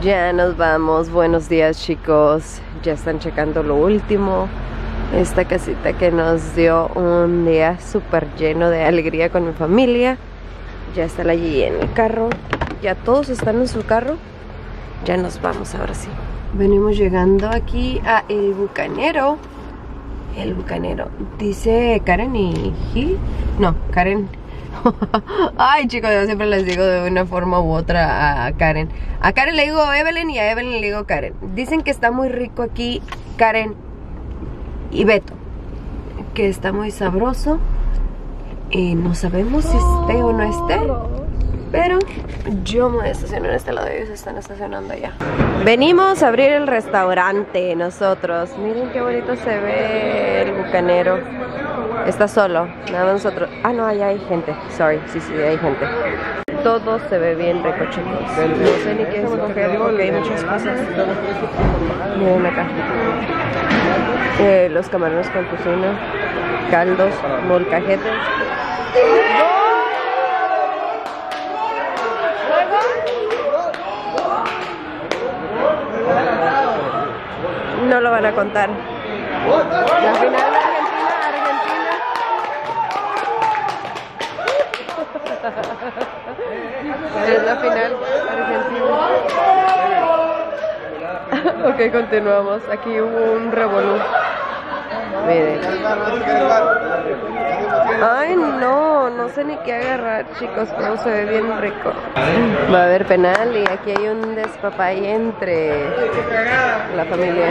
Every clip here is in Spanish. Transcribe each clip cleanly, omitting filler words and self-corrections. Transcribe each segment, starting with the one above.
Ya nos vamos, buenos días chicos. Ya están checando lo último. Esta casita que nos dio un día súper lleno de alegría con mi familia. Ya está la Gigi en el carro. Ya todos están en su carro. Ya nos vamos ahora sí. Venimos llegando aquí a El Bucanero. El Bucanero. Dice Karen y Gigi. No, Karen. Ay chicos, yo siempre les digo de una forma u otra a Karen. A Karen le digo Evelyn y a Evelyn le digo Karen. Dicen que está muy rico aquí Karen y Beto, que está muy sabroso. No sabemos si esté o no esté, pero yo me voy a estacionar en este lado y ellos se están estacionando allá. Venimos a abrir el restaurante nosotros. Miren qué bonito se ve El Bucanero. Está solo, nada más nosotros. Ah, no, allá hay gente. Sorry, sí, hay gente. Todo se ve bien rico, chicos. No sé ni qué escoger porque hay muchas cosas. Miren acá. Los camarones con tocino, caldos, molcajetes. No lo van a contar. La final de Argentina. Es la final Argentina. Ok, continuamos. Aquí hubo un revolú. Miren. Ay, no sé ni qué agarrar, chicos, pero se ve bien rico. Va a haber penal y aquí hay un despapalle entre la familia.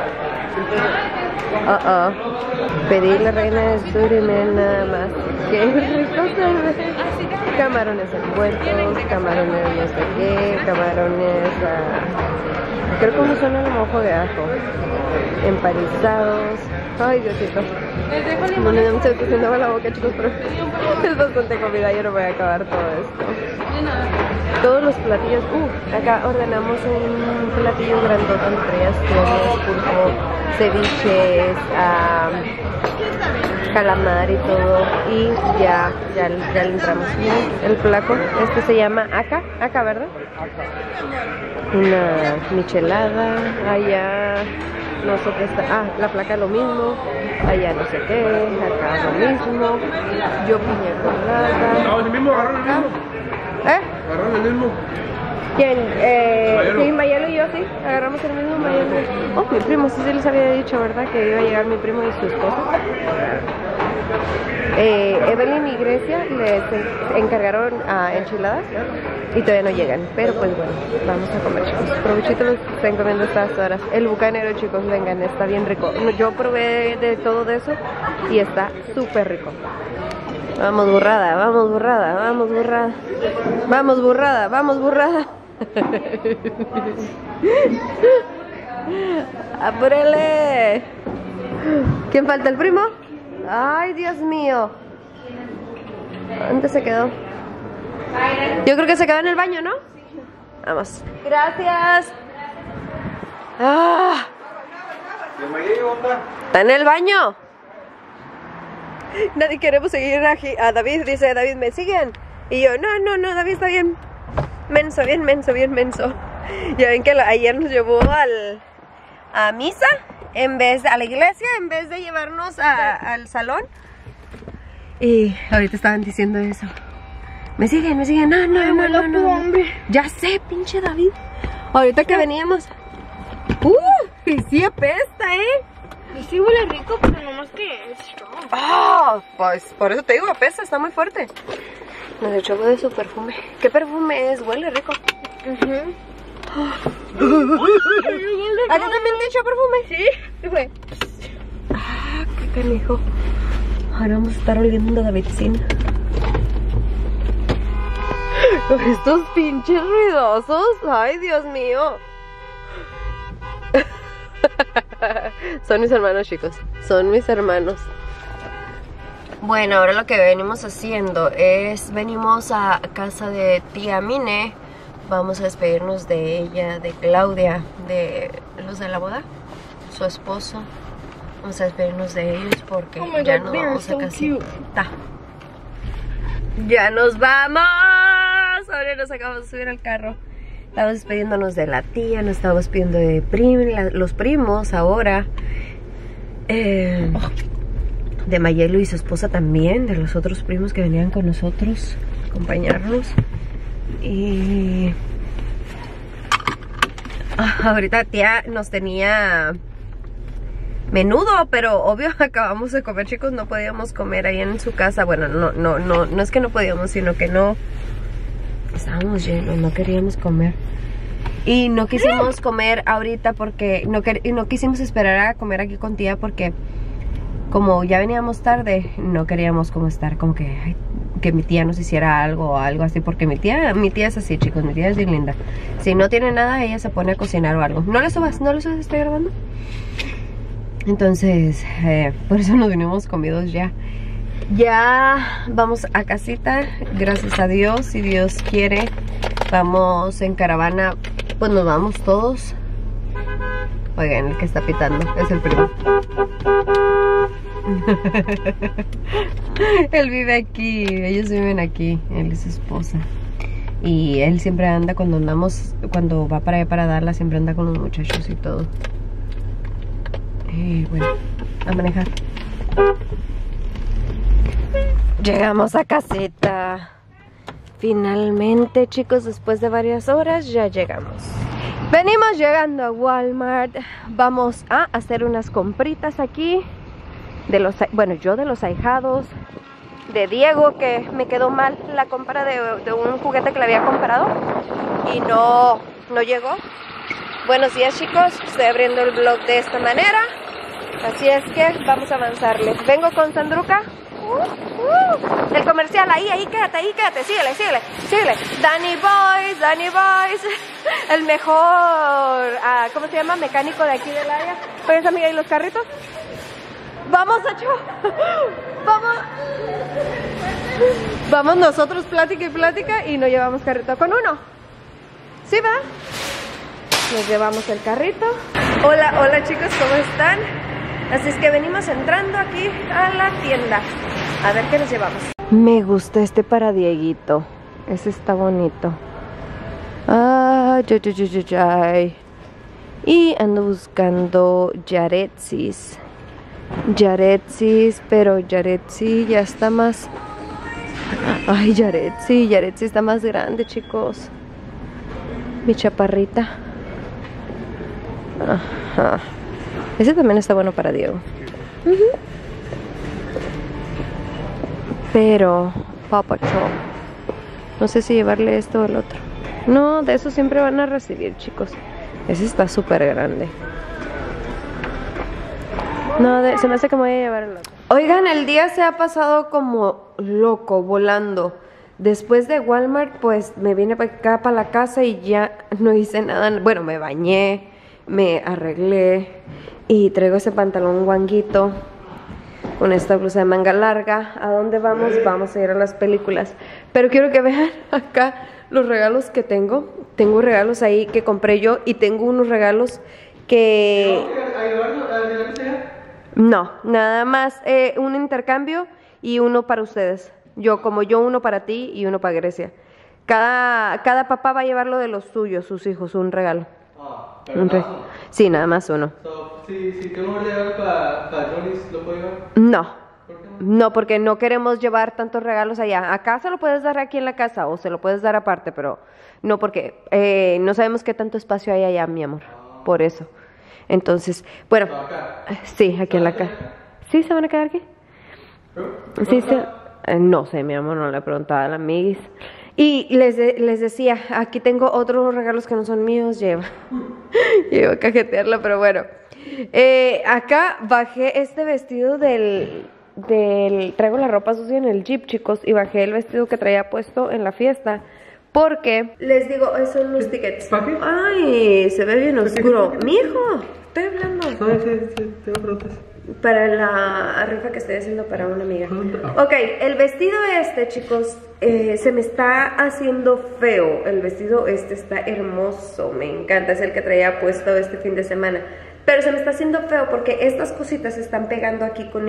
Pedí la reina del sur y nada más. Qué rico se ve. Camarones envueltos, camarones no sé qué, camarones creo que uno son el mojo de ajo, empanizados. Ay, Diosito. No me estoy pusiendo a la boca, chicos, pero es bastante comida. Yo no voy a acabar todo esto. Todos los platillos. Acá ordenamos un platillo grandote entre astrones, pulpo, ceviches, calamar y todo. Y ya le entramos. Miren, el placo. Este se llama Aca, ¿verdad? Una michelada. Allá. No sé qué está. La placa lo mismo. Allá no sé qué. Acá lo mismo. Yo piña colada. No, el mismo, agarraron el mismo. Agarraron el mismo. ¿Quién? Sí, Mayelo y yo, sí. Agarramos el mismo Mayelo. Mi primo, sí les había dicho, ¿verdad? Que iba a llegar mi primo y su esposa. Evelyn y Grecia les encargaron enchiladas y todavía no llegan, pero pues bueno, vamos a comer, chicos. Provechito los que están comiendo estas horas. El Bucanero, chicos, vengan, está bien rico. Yo probé de todo de eso y está súper rico. Vamos burrada, vamos burrada, vamos burrada. Vamos burrada, vamos burrada. ¡Apúrele! ¿Quién falta? ¿El primo? Ay, Dios mío. ¿Dónde se quedó? Yo creo que se quedó en el baño, ¿no? Vamos. Gracias. ¿Está en el baño? Nadie queremos seguir a David. Dice David, ¿me siguen? Y yo, no, David está bien. Menso, bien menso. Ya ven que ayer nos llevó a misa. A la iglesia, en vez de llevarnos al salón. Y ahorita estaban diciendo eso. Me siguen. No. Ya sé, pinche David. Ahorita que veníamos. Y sí apesta, Y sí huele rico, pero nomás que es strong. Pues por eso te digo, apesta, está muy fuerte. Nos echó de su perfume. ¿Qué perfume es? Huele rico. ¿A ti también te echó perfume? Sí, ¿qué fue? Qué canijo. Ahora vamos a estar oliendo a Davidcín. Estos pinches ruidosos. Ay, Dios mío. Son mis hermanos, chicos. Son mis hermanos. Bueno, ahora lo que venimos haciendo es... Venimos a casa de tía Mine. Vamos a despedirnos de ella, de Claudia, de los de la boda, su esposo. Vamos a despedirnos de ellos porque ya nos vamos a casita. ¡Ya nos vamos! Ahora nos acabamos de subir al carro. Estábamos despidiéndonos de la tía, nos estábamos despidiendo de los primos ahora. De Mayelo y su esposa también, de los otros primos que venían con nosotros a acompañarnos. Y ahorita tía nos tenía menudo, pero obvio acabamos de comer, chicos. No podíamos comer ahí en su casa. Bueno, no es que no podíamos, sino que no estábamos llenos, no queríamos comer. Y no quisimos comer ahorita porque no quisimos esperar a comer aquí con tía porque como ya veníamos tarde, no queríamos como estar como que mi tía nos hiciera algo o algo así, porque mi tía es así, chicos, mi tía es bien linda. Si no tiene nada, ella se pone a cocinar o algo. No le subas, estoy grabando. Entonces, por eso nos vinimos comidos ya. Ya vamos a casita, gracias a Dios, si Dios quiere. Vamos en caravana, pues nos vamos todos. Oigan, el que está pitando es el primo. Él vive aquí, ellos viven aquí, él es su esposa. Y él siempre anda cuando va para allá para Dallas, siempre anda con los muchachos y todo. Y bueno, a manejar. Llegamos a caseta. Finalmente, chicos, después de varias horas ya llegamos. Venimos llegando a Walmart. Vamos a hacer unas compritas aquí. Yo de los ahijados de Diego, que me quedó mal la compra de un juguete que le había comprado y no llegó. Buenos días, chicos, estoy abriendo el vlog de esta manera, así es que vamos a avanzarle. Vengo con Sandruca. El comercial, ahí, quédate, síguele. Danny Boys, el mejor, ¿cómo se llama? Mecánico de aquí del área. ¿Puedes, amiga, y los carritos? Vamos, Sacho. Vamos nosotros, plática y no llevamos carrito con uno. ¿Sí, va? Nos llevamos el carrito. Hola chicos, ¿cómo están? Así es que venimos entrando aquí a la tienda. A ver qué nos llevamos. Me gusta este para Dieguito. Ese está bonito. Y ando buscando Yaretzis, pero Yaretzi ya está más... Ay, Yaretzi está más grande, chicos. Mi chaparrita. Ajá. Ese también está bueno para Diego. Pero Paw Patrol, no sé si llevarle esto o el otro. No, de eso siempre van a recibir, chicos. Ese está súper grande. No, se me hace que me voy a llevar el otro. Oigan, el día se ha pasado como loco, volando. Después de Walmart, pues me vine para acá, para la casa, y ya no hice nada. Bueno, me bañé, me arreglé y traigo ese pantalón guanguito con esta blusa de manga larga. ¿A dónde vamos? Vamos a ir a las películas. Pero quiero que vean acá los regalos que tengo. Tengo regalos ahí que compré yo y tengo unos regalos que... No, nada más un intercambio y uno para ustedes. Yo uno para ti y uno para Grecia. Cada papá va a llevar lo de los suyos, sus hijos, un regalo. Sí, nada más uno. Si tengo un regalo para Johnny, ¿lo puedo llevar? No. ¿Por qué No, porque no queremos llevar tantos regalos allá. Acá se lo puedes dar aquí en la casa o se lo puedes dar aparte, pero no, porque no sabemos qué tanto espacio hay allá, mi amor. Por eso. Entonces, bueno. ¿Acá? Sí, aquí en la casa. ¿Sí se van a quedar aquí? Sí, no sé, mi amor, no le he preguntado a la amiguis. Y les decía, aquí tengo otros regalos que no son míos, lleva a cajetearla, pero bueno. Acá bajé este vestido traigo la ropa sucia en el Jeep, chicos, y bajé el vestido que traía puesto en la fiesta. Porque, les digo, son los tickets. Ay, se ve bien oscuro. Mijo, estoy hablando. Sí, tengo preguntas. Para la rifa que estoy haciendo para una amiga. Ok, el vestido chicos, se me está haciendo feo. El vestido está hermoso, me encanta. Es el que traía puesto este fin de semana. Pero se me está haciendo feo porque estas cositas se están pegando aquí con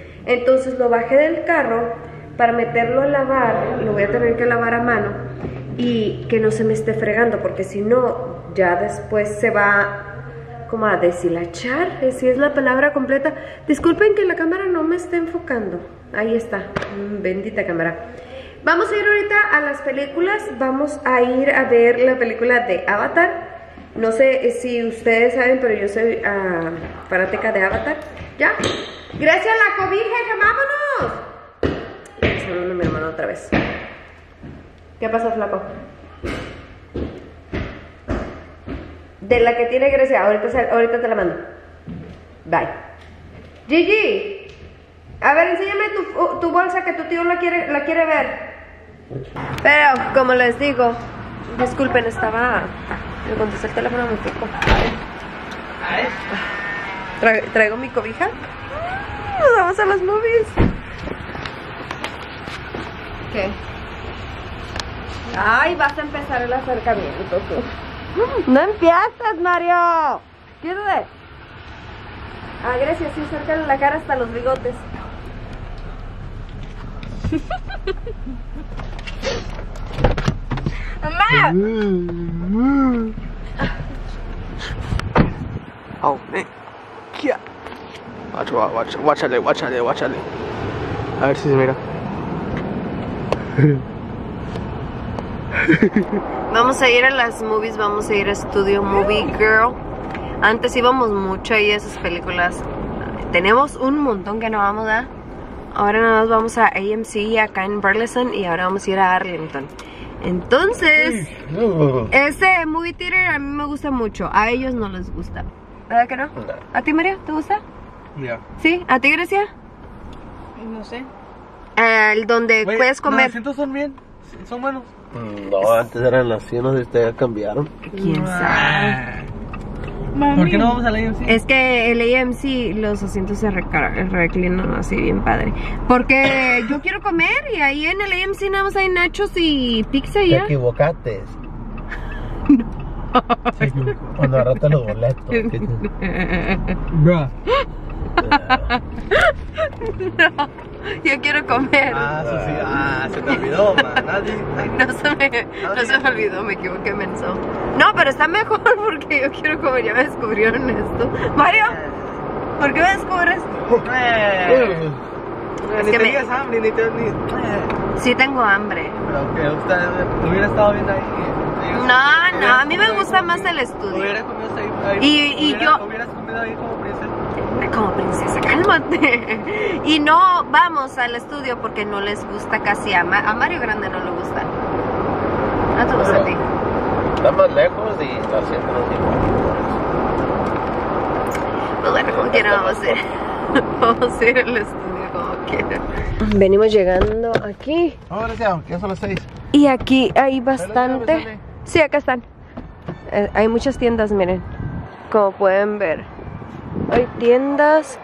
Entonces lo bajé del carro para meterlo a lavar. Lo voy a tener que lavar a mano. y que no se me esté fregando, porque si no, ya después se va como a deshilachar, si es la palabra completa. Disculpen que la cámara no me esté enfocando. Ahí está, bendita cámara. Vamos a ir ahorita a las películas. Vamos a ir a ver la película de Avatar. No sé si ustedes saben, pero yo soy fanática de Avatar. ¿Ya? Gracias a la cobija, que vámonos. Está hablando mi hermano otra vez. ¿Qué pasa, flaco? De la que tiene Grecia, ahorita te la mando. Bye. Gigi, a ver, enséñame tu bolsa, que tu tío la quiere ver. Pero, como les digo, disculpen, me contesté el teléfono, me fijo. ¿Traigo mi cobija? Nos vamos a las movies. ¿Qué? Ay, vas a empezar el acercamiento tú. No empiezas, Mario. Quiero ver. Grecia, sí, acércale la cara hasta los bigotes. ¡Mamá! Oh, yeah. Guáchale. A ver si se mira. Vamos a ir a las movies, vamos a ir a Studio Movie Girl. Antes íbamos mucho ahí a esas películas. Tenemos un montón que no vamos a. Ahora nada más vamos a AMC acá en Burleson y ahora vamos a ir a Arlington. Entonces, ese movie theater a mí me gusta mucho. A ellos no les gusta. ¿Verdad que no? ¿A ti, María? ¿Te gusta? Ya. ¿Sí? ¿A ti, Grecia? No sé. El donde puedes comer. Los asientos son bien, son buenos. No, antes eran las 100, ya cambiaron. ¿Quién sabe? ¿Por qué no vamos a la AMC? Es que el AMC, los asientos se reclinan así bien padre. Porque yo quiero comer y ahí en el AMC nada más hay nachos y pizza y Te ya. equivocaste. Cuando agarraste los boletos. Bro. No, yo quiero comer. Sofía, se te olvidó, man. No se me olvidó, me equivoqué, menso. No, pero está mejor porque yo quiero comer. Ya me descubrieron esto. Mario, ¿por qué me descubres? Ni tenías hambre, ni te... Sí tengo hambre. Pero que usted hubiera estado bien ahí. No, a mí me gusta más el estudio. Hubiera comido ahí. Y yo... Hubieras comido ahí como princesa. Como princesa, cálmate. Y no vamos al estudio porque no les gusta casi a Mario Grande no le gusta. No te gusta a ti. Está más lejos y la asiento no es igual. Pues bueno, como quiera vamos a ir. Vamos a ir al estudio como quiera. Venimos llegando aquí. Ahora ya son las 6. Y aquí hay bastante. Sí, acá están. Hay muchas tiendas, miren. Como pueden ver. Hay tiendas.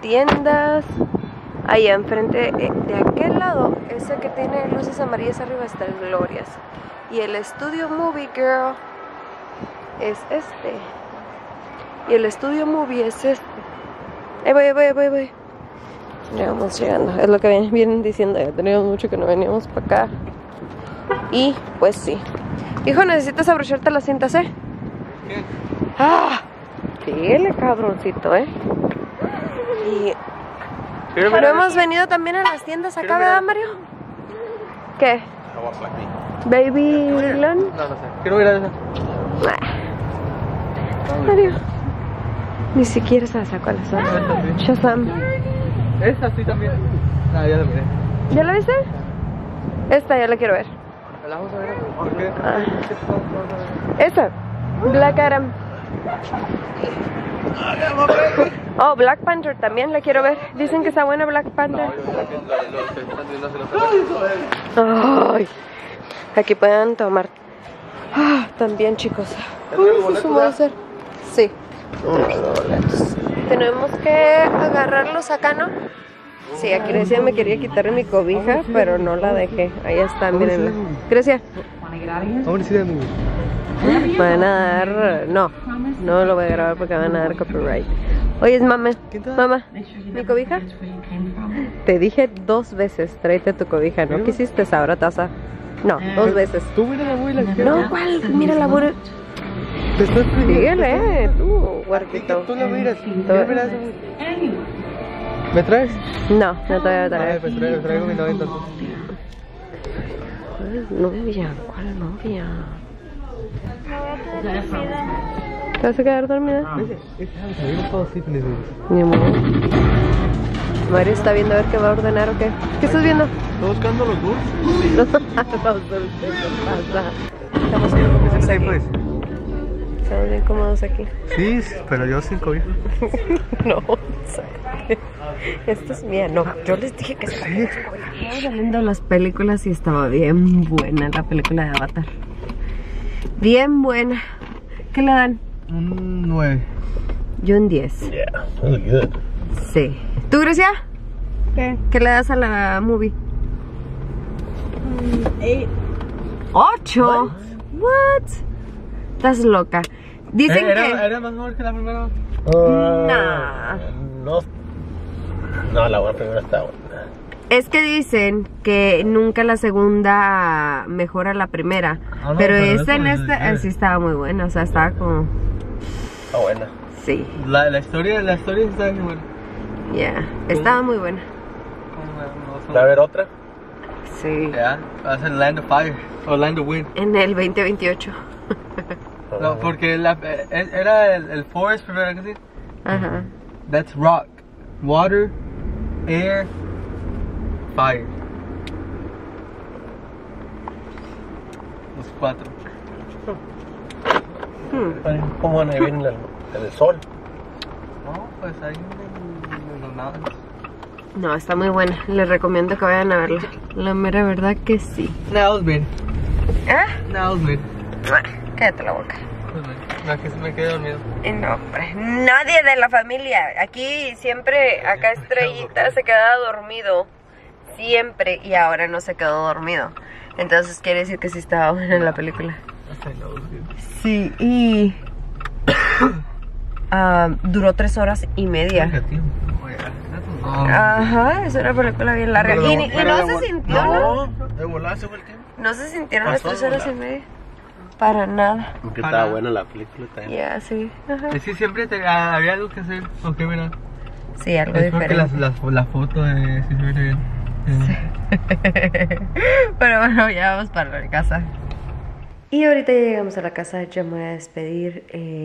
Allá enfrente, de aquel lado, ese que tiene luces amarillas arriba, está el Glorias. Y el Studio Movie Girl es este. Y el Studio Movie es este. Ahí voy. Ya vamos llegando. Es lo que vienen diciendo. Ya teníamos mucho que no veníamos para acá. Y pues sí. Hijo, necesitas abrocharte las cintas, ¿eh? ¿Qué? Dile, cabroncito, ¿eh? Y... Pero hemos venido también a las tiendas acá, ¿verdad, Mario? ¿Qué? Baby Lon. No sé. Quiero ir a esa. Mario. Ni siquiera se la sacó a la zona. Shazam. Esta sí también. Ya la miré. ¿Ya la viste? Esta ya la quiero ver. La vamos a ver. ¿Por qué? Esta. Black Adam. Oh, Black Panther también la quiero ver. Dicen que está buena Black Panther. Ay, aquí pueden tomar. También, chicos. ¿Cómo va a ser? Sí. Tenemos que agarrarlos acá, ¿no? Sí, aquí Grecia me quería quitar mi cobija, pero no la dejé. Ahí está, mírenla. Grecia. Van a dar... No lo voy a grabar porque van a dar copyright. Oye, mamá, ¿mi cobija? Te dije 2 veces, tráete tu cobija, ¿no quisiste? Ahora taza. No, 2 veces. Tú mira la abuela. No, ¿cuál? Mira la abuela. Te estás Síguele, tú, huerquito. Tú la miras. ¿Me traes? No, no te voy a Ay, traer. pues traigo mi novia entonces. ¿Cuál novia? ¿Cuál novia? Me voy a quedar dormida. ¿Te vas a quedar dormida? Ni modo. Mario está viendo a ver qué va a ordenar o qué. ¿Qué estás viendo? Estoy buscando los dulces. Los dulces, ¿qué pasa? Estamos cómodos aquí. Pues. Estamos bien cómodos aquí. Sí, pero yo 5 hijos. No, esto es mía. No, yo les dije que sí. Estaba viendo las películas y estaba bien buena la película de Avatar. Bien buena. ¿Qué le dan? Un 9. Yo un 10. Yeah, really good. Sí. ¿Tú, Grecia? ¿Qué? ¿Qué le das a la movie? 8. What? Estás loca. Dicen que... ¿Era mejor que la primera? Nah. No, la primera está buena. Es que dicen que nunca la segunda mejora la primera. No, pero pero esta en eso esta sí estaba muy buena. O sea, estaba como... Está buena. Sí. La historia está muy buena. Ya. Estaba muy buena. ¿Va a haber otra? Sí. Ya, va a ser Land of Fire o Land of Wind. En el 2028. No, porque era el forest primero que sí. Ajá. That's rock, water, air, fire. Los 4. ¿Cómo van a vivir en el sol? No, pues ahí en los mountains. No, está muy buena. Les recomiendo que vayan a verla. La mera verdad que sí. Now's been. ¿Ah? Now's been. Cállate la boca. No, que se me quedé dormido. No, hombre. Nadie de la familia. Aquí siempre, acá Estrellita se queda dormido. Siempre. Y ahora no se quedó dormido. Entonces quiere decir que sí estaba buena la película. Sí, y... duró 3 horas y media. Ajá, es una película bien larga. Y no se sintió, ¿no? ¿De volar se fue el tiempo? No se sintieron las 3 horas y media. Para nada. Porque estaba buena la película también. Ya, sí. Ajá. Es que siempre había algo que hacer. ¿O qué, mira? Sí, algo Es porque diferente. la foto de... Sí, se ve bien. Pero bueno, ya vamos para la casa. Y ahorita ya llegamos a la casa, ya me voy a despedir.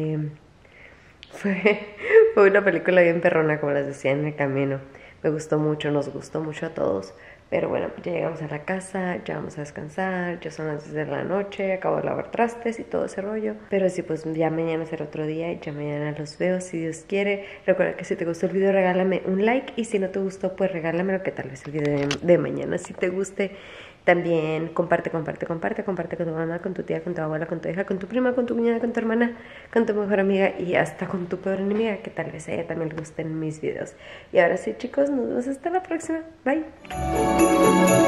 Fue una película bien perrona, como les decía en el camino. Me gustó mucho, nos gustó mucho a todos. Pero bueno, ya llegamos a la casa, ya vamos a descansar, ya son las 10 de la noche, acabo de lavar trastes y todo ese rollo. Pero sí, pues ya mañana será otro día y ya mañana los veo si Dios quiere. Recuerda que si te gustó el video regálame un like y si no te gustó pues regálamelo, que tal vez el video de mañana si te guste. También comparte con tu mamá, con tu tía, con tu abuela, con tu hija, con tu prima, con tu cuñada, con tu hermana, con tu mejor amiga y hasta con tu peor enemiga, que tal vez a ella también le gusten mis videos. Y ahora sí, chicos, nos vemos hasta la próxima. Bye.